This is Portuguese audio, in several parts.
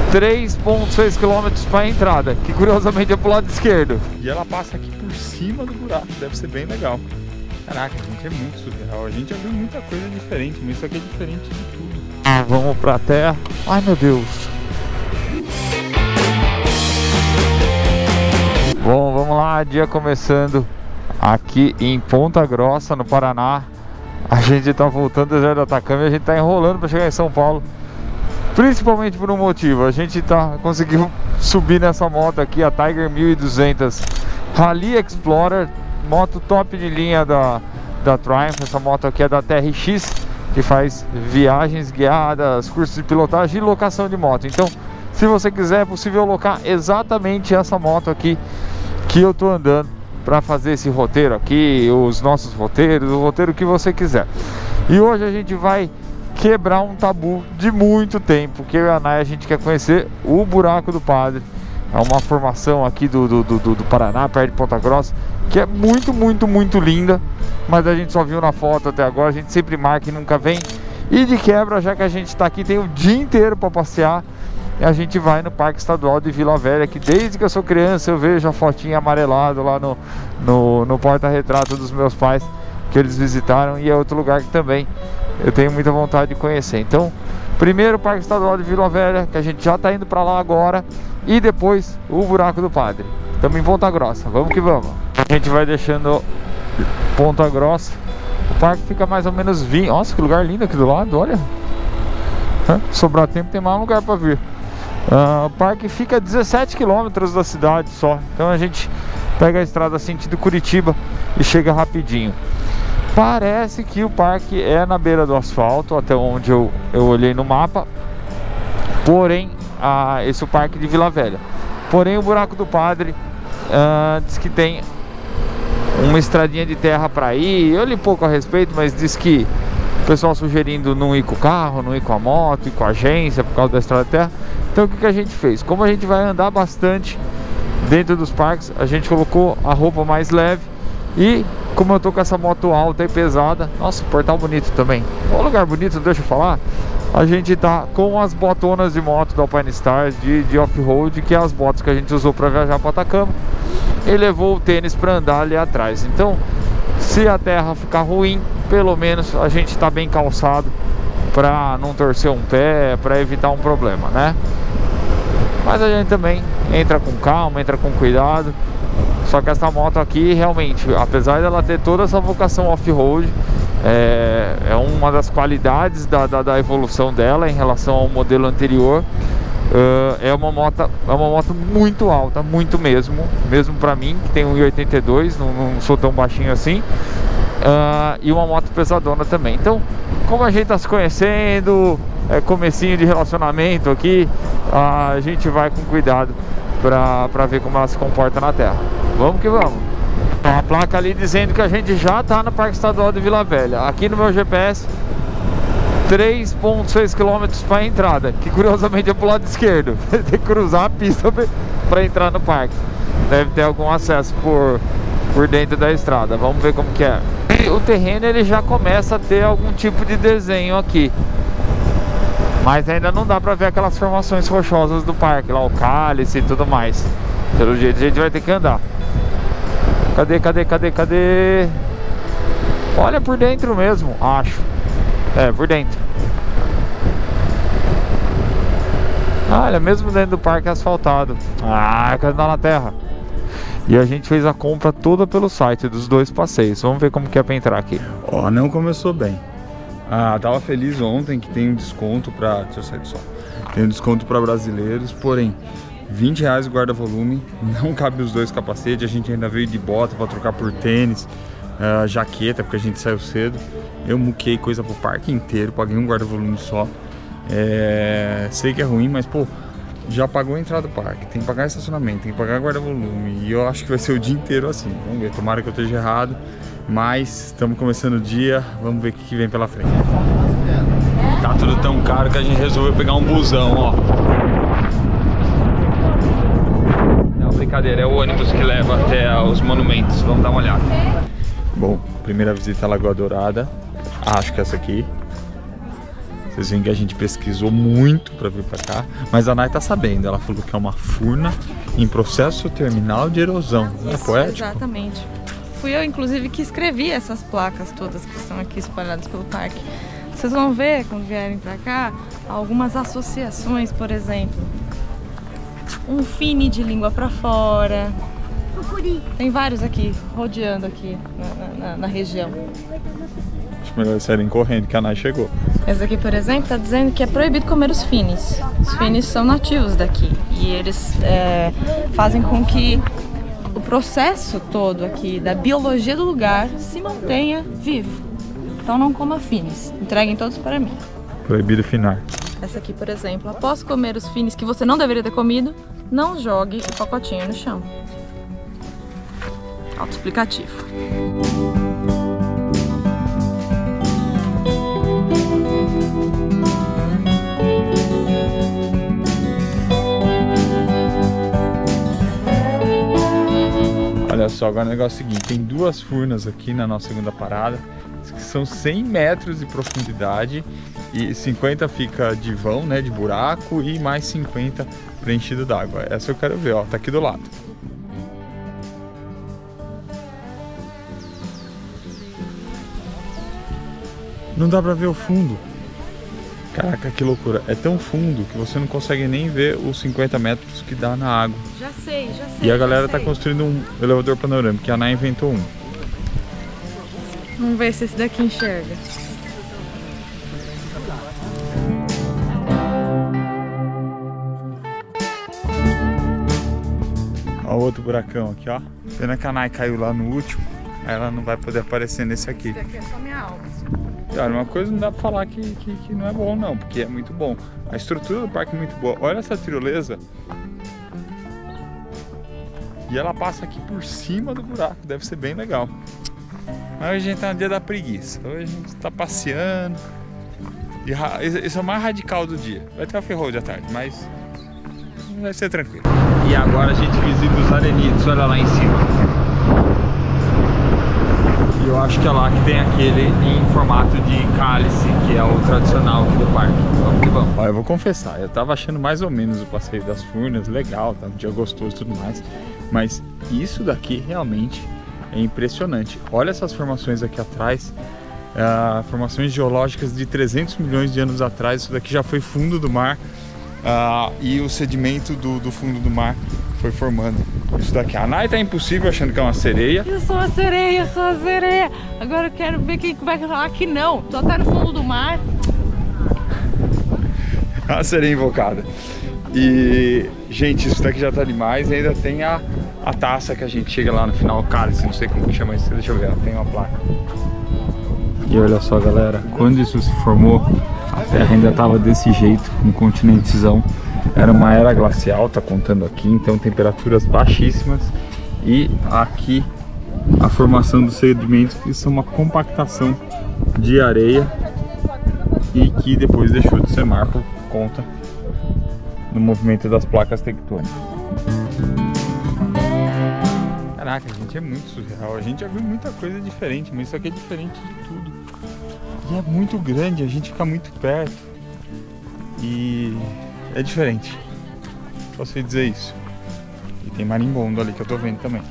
3,6 km para a entrada, que curiosamente é pro lado esquerdo. E ela passa aqui por cima do buraco, deve ser bem legal. Caraca, a gente é muito surreal, a gente já viu muita coisa diferente, mas isso aqui é diferente de tudo. Vamos pra terra. Ai meu Deus. Bom, vamos lá, dia começando aqui em Ponta Grossa, no Paraná. A gente tá voltando do deserto do Atacama e a gente tá enrolando para chegar em São Paulo. Principalmente por um motivo, a gente conseguiu subir nessa moto aqui, a Tiger 1200 Rally Explorer, moto top de linha da Triumph. Essa moto aqui é da TRX, que faz viagens guiadas, cursos de pilotagem e locação de moto. Então, se você quiser, é possível locar exatamente essa moto aqui que eu tô andando para fazer esse roteiro aqui, os nossos roteiros, o roteiro que você quiser. E hoje a gente vai quebrar um tabu de muito tempo, que eu e a Nay, a gente quer conhecer o Buraco do Padre. É uma formação aqui do Paraná, perto de Ponta Grossa, que é muito linda, mas a gente só viu na foto até agora. A gente sempre marca e nunca vem. E de quebra, já que a gente está aqui, tem o dia inteiro para passear, e a gente vai no Parque Estadual de Vila Velha, que desde que eu sou criança eu vejo a fotinha amarelada lá no porta-retrato dos meus pais, que eles visitaram, e é outro lugar que também eu tenho muita vontade de conhecer. Então, primeiro o Parque Estadual de Vila Velha, que a gente já está indo para lá agora, e depois o Buraco do Padre. Estamos em Ponta Grossa, vamos que vamos. A gente vai deixando Ponta Grossa. O parque fica mais ou menos 20. Nossa, que lugar lindo aqui do lado, olha. Sobrar tempo, tem mais um lugar para vir. O parque fica a 17 km da cidade só. Então a gente pega a estrada sentido Curitiba e chega rapidinho. Parece que o parque é na beira do asfalto, até onde eu olhei no mapa. Porém, esse é o parque de Vila Velha. Porém, o Buraco do Padre diz que tem uma estradinha de terra para ir. Eu li pouco a respeito, mas diz que o pessoal sugerindo não ir com o carro, não ir com a moto, ir com a agência por causa da estrada de terra. Então o que a gente fez? Como a gente vai andar bastante dentro dos parques, a gente colocou a roupa mais leve. E como eu tô com essa moto alta e pesada, nossa, portal bonito também, um lugar bonito, deixa eu falar. A gente tá com as botonas de moto da Alpinestars de off-road, que é as botas que a gente usou para viajar para Atacama, e levou o tênis para andar ali atrás. Então, se a terra ficar ruim, pelo menos a gente tá bem calçado para não torcer um pé, para evitar um problema, né? Mas a gente também entra com calma, entra com cuidado. Só que essa moto aqui, realmente, apesar dela ter toda essa vocação off-road, é uma das qualidades da evolução dela em relação ao modelo anterior. É uma moto muito alta, muito mesmo para mim, que tem 1,82, não sou tão baixinho assim. E uma moto pesadona também. Então, como a gente está se conhecendo, comecinho de relacionamento aqui, a gente vai com cuidado para ver como ela se comporta na terra. Vamos que vamos. A placa ali dizendo que a gente já está no Parque Estadual de Vila Velha. Aqui no meu GPS, 3,6 km para a entrada, que curiosamente é pro lado esquerdo. Tem que cruzar a pista para entrar no parque. Deve ter algum acesso por dentro da estrada. Vamos ver como que é. O terreno ele já começa a ter algum tipo de desenho aqui, mas ainda não dá para ver aquelas formações rochosas do parque, lá o cálice e tudo mais. Pelo jeito a gente vai ter que andar. Cadê? Olha por dentro mesmo, acho. Por dentro. Olha, mesmo dentro do parque asfaltado. Quero andar na terra. E a gente fez a compra toda pelo site dos dois passeios. Vamos ver como que é pra entrar aqui. Não começou bem. Tava feliz ontem que tem um desconto pra... Deixa eu sair do sol. Tem um desconto pra brasileiros, porém R$20 o guarda-volume, não cabe os dois capacetes. A gente ainda veio de bota pra trocar por tênis, jaqueta, porque a gente saiu cedo. Eu muquei coisa pro parque inteiro, paguei um guarda-volume só. Sei que é ruim, mas pô, já pagou a entrada do parque, tem que pagar estacionamento, tem que pagar guarda-volume, e eu acho que vai ser o dia inteiro assim. Vamos ver, tomara que eu esteja errado, mas estamos começando o dia, vamos ver o que vem pela frente. Tá tudo tão caro que a gente resolveu pegar um busão, ó. Não, brincadeira, é o ônibus que leva até os monumentos, vamos dar uma olhada. Bom, primeira visita à Lagoa Dourada, acho que é essa aqui. Vocês veem que a gente pesquisou muito para vir para cá, mas a Nay tá sabendo. Ela falou que é uma furna em processo terminal de erosão. Não é poético? Exatamente. Fui eu, inclusive, que escrevi essas placas todas que estão aqui espalhadas pelo parque. Vocês vão ver, quando vierem para cá, algumas associações, por exemplo. Um fine de língua para fora. Tem vários aqui, rodeando aqui na região. Acho melhor eles saírem correndo, que a Nay chegou. Esse aqui, por exemplo, está dizendo que é proibido comer os fines. Os fines são nativos daqui e eles fazem com que o processo todo aqui da biologia do lugar se mantenha vivo. Então não coma fines, entreguem todos para mim. Proibido finar. Essa aqui, por exemplo, após comer os fines que você não deveria ter comido, não jogue o pacotinho no chão. Autoexplicativo. Olha só, agora o negócio é o seguinte, tem duas furnas aqui na nossa segunda parada, que são 100 metros de profundidade e 50 fica de vão, né, de buraco, e mais 50 preenchido d'água. Essa eu quero ver, ó, tá aqui do lado. Não dá pra ver o fundo. Caraca, que loucura. É tão fundo que você não consegue nem ver os 50 metros que dá na água. Já sei. E a galera tá construindo um elevador panorâmico, que a Nay inventou um. Vamos ver se esse daqui enxerga. Olha o outro buracão aqui, ó. Pena que a Nay caiu lá no último, aí ela não vai poder aparecer nesse aqui. Esse aqui é só minha alma. Cara, uma coisa não dá pra falar que não é bom não, porque é muito bom. A estrutura do parque é muito boa. Olha essa tirolesa. E ela passa aqui por cima do buraco, deve ser bem legal. Mas hoje a gente tá no dia da preguiça. Hoje a gente tá passeando. E isso é o mais radical do dia. Vai ter o ferro à tarde, mas vai ser tranquilo. E agora a gente visita os arenitos, olha lá em cima. E eu acho que é lá que tem aquele em formato de cálice, que é o tradicional aqui do parque. Vamos que vamos. Olha, eu vou confessar, eu tava achando mais ou menos o passeio das furnas legal, tá um dia gostoso e tudo mais. Mas isso daqui realmente é impressionante. Olha essas formações aqui atrás, formações geológicas de 300 milhões de anos atrás. Isso daqui já foi fundo do mar, e o sedimento do fundo do mar foi formando isso daqui. A Nay tá impossível achando que é uma sereia. Eu sou a sereia, Agora eu quero ver quem vai falar que não. Só tá no fundo do mar. A sereia invocada. E, gente, isso daqui já tá demais. E ainda tem a taça que a gente chega lá no final, o cálice, não sei como que chama isso. Deixa eu ver, tem uma placa. E olha só, galera, quando isso se formou, a Terra ainda tava desse jeito, um continentezão. Era uma era glacial, tá contando aqui, então temperaturas baixíssimas. E aqui a formação dos sedimentos, que são uma compactação de areia e que depois deixou de ser mar por conta do movimento das placas tectônicas. Caraca, gente, é muito surreal. A gente já viu muita coisa diferente, mas isso aqui é diferente de tudo. E é muito grande, a gente fica muito perto e é diferente. Só sei dizer isso. E tem marimbondo ali que eu tô vendo também.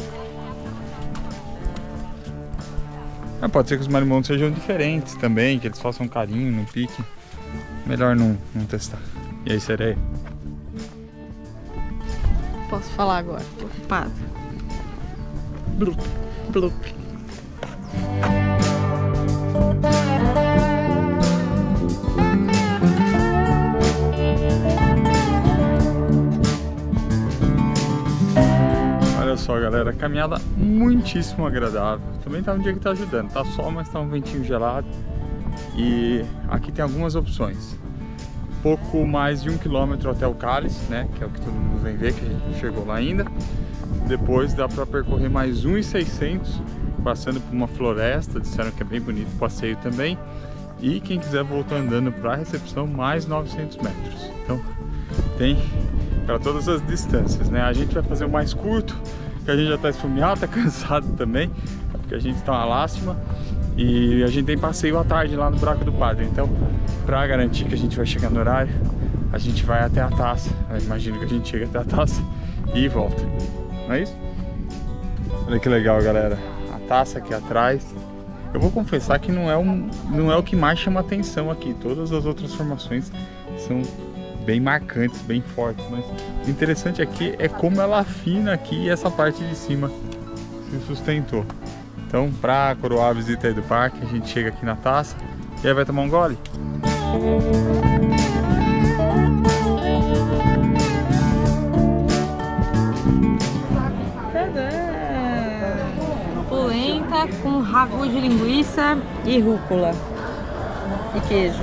Mas pode ser que os marimbondos sejam diferentes também, que eles façam carinho, não pique. Melhor não testar. E aí, sereia? Posso falar agora, tô ocupada. Blup, blup. Olha só, galera, caminhada muitíssimo agradável. Também tá um dia que tá ajudando, tá sol, mas tá um ventinho gelado. E aqui tem algumas opções. Pouco mais de 1 km até o cálice, né, que é o que todo mundo vem ver, que a gente chegou lá ainda. Depois dá para percorrer mais 1.600, passando por uma floresta, disseram que é bem bonito o passeio também. E quem quiser voltar andando para a recepção, mais 900 metros. Então tem para todas as distâncias, né? A gente vai fazer o mais curto, que a gente já está esfomeado, está cansado também, porque a gente está uma lástima. E a gente tem passeio à tarde lá no Buraco do Padre. Então, pra garantir que a gente vai chegar no horário, a gente vai até a Taça. Eu imagino que a gente chega até a Taça e volta. Não é isso? Olha que legal, galera. A Taça aqui atrás. Eu vou confessar que não é o que mais chama atenção aqui. Todas as outras formações são bem marcantes, bem fortes. Mas o interessante aqui é como ela afina aqui e essa parte de cima se sustentou. Então, para coroar a visita aí do parque, a gente chega aqui na Taça e aí vai tomar um gole. Polenta com ragu de linguiça e rúcula e queijo.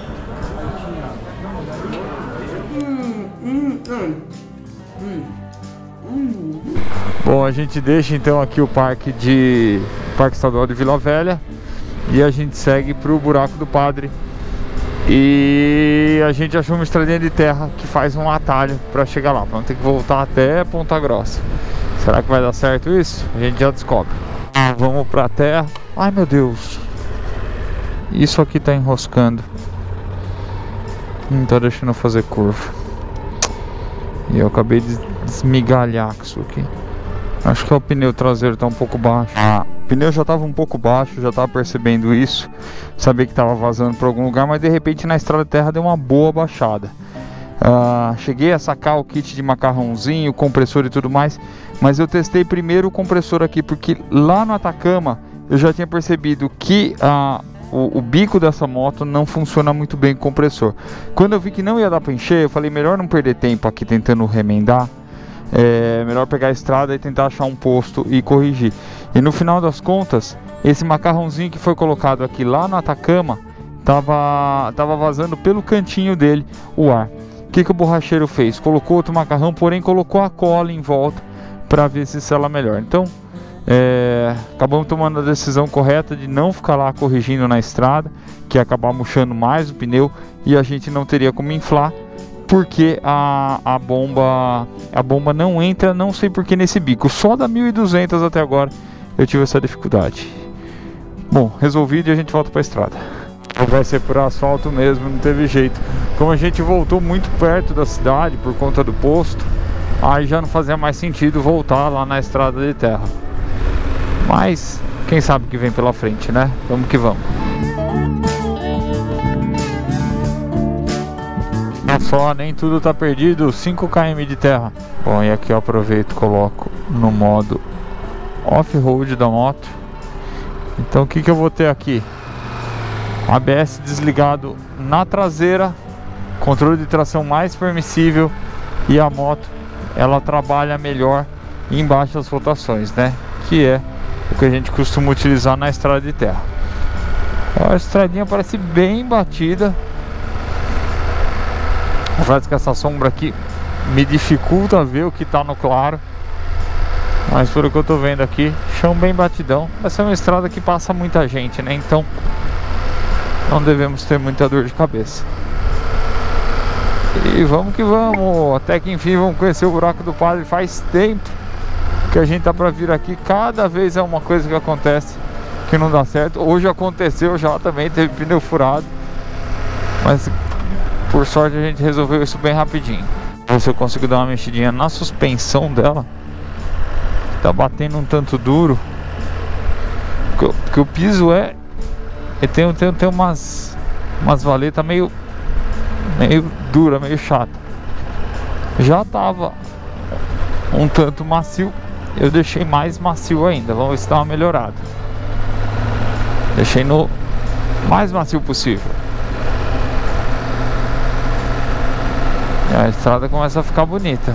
Bom, a gente deixa então aqui o Parque Estadual de Vila Velha e a gente segue para o Buraco do Padre. E a gente achou uma estradinha de terra que faz um atalho para chegar lá. Vamos ter que voltar até Ponta Grossa. Será que vai dar certo isso? A gente já descobre. Vamos para a terra. Ai, meu Deus, isso aqui tá enroscando. Não tá deixando eu fazer curva. E eu acabei de desmigalhar com isso aqui. Acho que o pneu traseiro tá um pouco baixo. O pneu já tava um pouco baixo, já tava percebendo isso. Sabia que tava vazando para algum lugar, mas de repente na estrada de terra deu uma boa baixada. Cheguei a sacar o kit de macarrãozinho, compressor e tudo mais, mas eu testei primeiro o compressor aqui, porque lá no Atacama eu já tinha percebido que o bico dessa moto não funciona muito bem com o compressor. Quando eu vi que não ia dar para encher, eu falei, melhor não perder tempo aqui tentando remendar. É melhor pegar a estrada e tentar achar um posto e corrigir. E no final das contas, esse macarrãozinho que foi colocado aqui lá no Atacama tava vazando pelo cantinho dele o ar. O que o borracheiro fez? Colocou outro macarrão, porém colocou a cola em volta para ver se sela melhor. Então acabamos tomando a decisão correta de não ficar lá corrigindo na estrada, que ia acabar murchando mais o pneu e a gente não teria como inflar, porque a bomba não entra, não sei porque nesse bico. Só da 1200 até agora eu tive essa dificuldade. Bom, resolvido e a gente volta para a estrada. Vai ser por asfalto mesmo, não teve jeito. Como a gente voltou muito perto da cidade por conta do posto, aí já não fazia mais sentido voltar lá na estrada de terra. Mas quem sabe o que vem pela frente, né? Vamos que vamos. Só, nem tudo tá perdido, 5 km de terra. Bom, e aqui eu aproveito e coloco no modo off-road da moto. Então o que eu vou ter aqui? ABS desligado na traseira, controle de tração mais permissível, e a moto ela trabalha melhor em baixas rotações, né? Que é o que a gente costuma utilizar na estrada de terra. A estradinha parece bem batida. Parece que essa sombra aqui me dificulta ver o que tá no claro, mas pelo que eu tô vendo aqui, chão bem batidão. Essa é uma estrada que passa muita gente, né? Então não devemos ter muita dor de cabeça. E vamos que vamos, até que enfim vamos conhecer o Buraco do Padre. Faz tempo que a gente tá pra vir aqui, cada vez é uma coisa que acontece que não dá certo. Hoje aconteceu já também, teve pneu furado, mas por sorte a gente resolveu isso bem rapidinho. Ver se eu consigo dar uma mexidinha na suspensão dela, tá batendo um tanto duro, porque o piso tem umas valetas meio dura, meio chata. Já tava um tanto macio, eu deixei mais macio ainda. Vamos ver se dá uma melhorada. Deixei no mais macio possível. E a estrada começa a ficar bonita.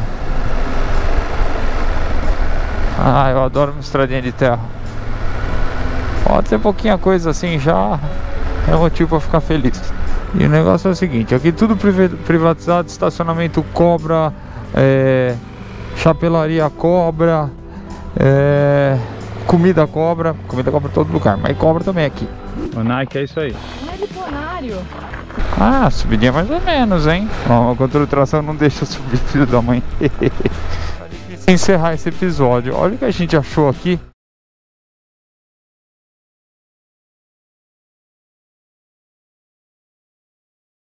Eu adoro uma estradinha de terra. Pode ser pouquinha coisa assim, já é motivo para ficar feliz. E o negócio é o seguinte, aqui tudo privatizado, estacionamento cobra, chapelaria cobra, comida cobra em todo lugar, mas cobra também aqui. O Nike é isso aí. Não é bipolário. Subidinha mais ou menos, hein? O controle de tração não deixa subir, filho da mãe. Encerrar esse episódio. Olha o que a gente achou aqui